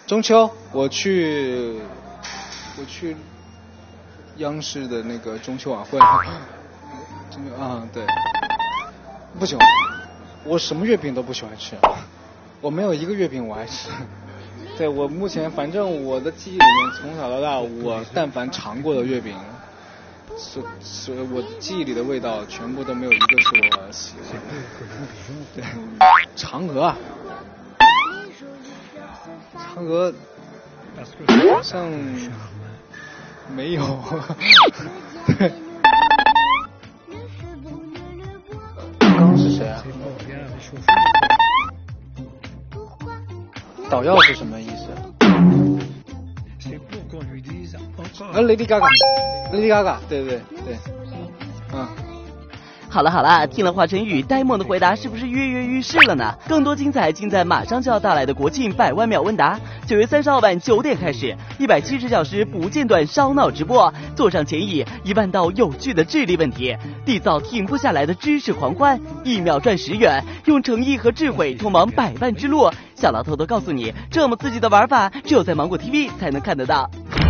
中秋我去央视的那个中秋晚会。对，不行，我什么月饼都不喜欢吃，我没有一个月饼我爱吃。对，我目前反正我的记忆里面，从小到大，我但凡尝过的月饼，是我记忆里的味道，全部都没有一个是我喜欢的。对，嫦娥好像没有。对。刚刚是谁啊？捣药是什么意思？Lady Gaga，Lady Gaga， 对， 好了，听了华晨宇呆萌的回答，是不是跃跃欲试了呢？更多精彩尽在马上就要到来的国庆100万秒问答，9月30号晚9点开始，170小时不间断烧脑直播，坐上前椅1万道有趣的智力问题，缔造停不下来的知识狂欢，1秒赚10元，用诚意和智慧通往100万之路。小老偷偷告诉你，这么刺激的玩法，只有在芒果 TV 才能看得到。